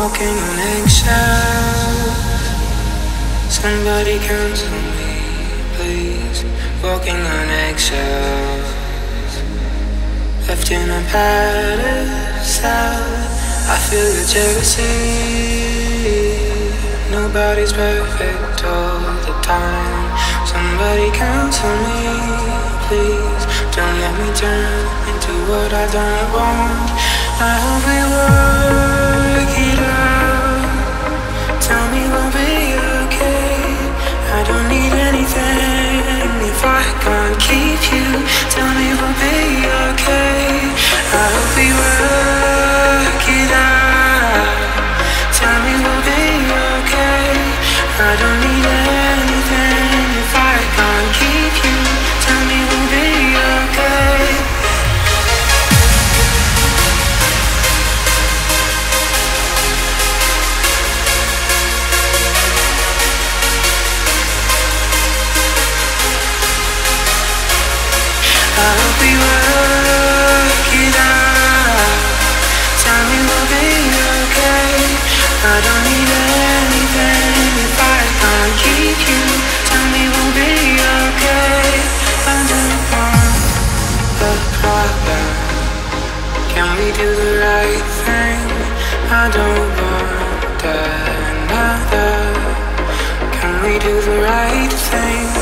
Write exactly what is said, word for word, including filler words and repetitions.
walking on eggshells. Somebody counsel me, please. Walking on eggshells. Left in a palace cell. I feel the jealousy. Nobody's perfect all the time. Somebody counsel me, please. Don't let me turn into what I don't want. I hope we work it out. Tell me we'll be okay. I don't need anything if I can't keep you. Tell me we'll be okay. I hope we work it out. Tell me we'll be okay. I don't need anything if I can't keep you. Tell me we'll be okay. I hope we work it out. Tell me we'll be okay. I don't need anything if I can't keep you. Tell me we'll be okay. I don't want the problem. Can we do the right thing? I don't want another. Can we do the right thing?